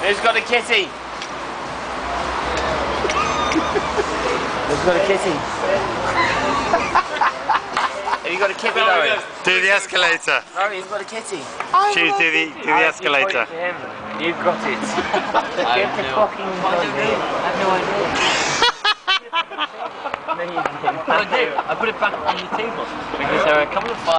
Who's got a kitty? Who's got a kitty? Have you got a kitty, Laurie? Do the escalator. Laurie, you've got a kitty. Choose do the escalator. You've got it. Get the fucking I have no idea. No, you didn't. I put it back on the table because there are a couple of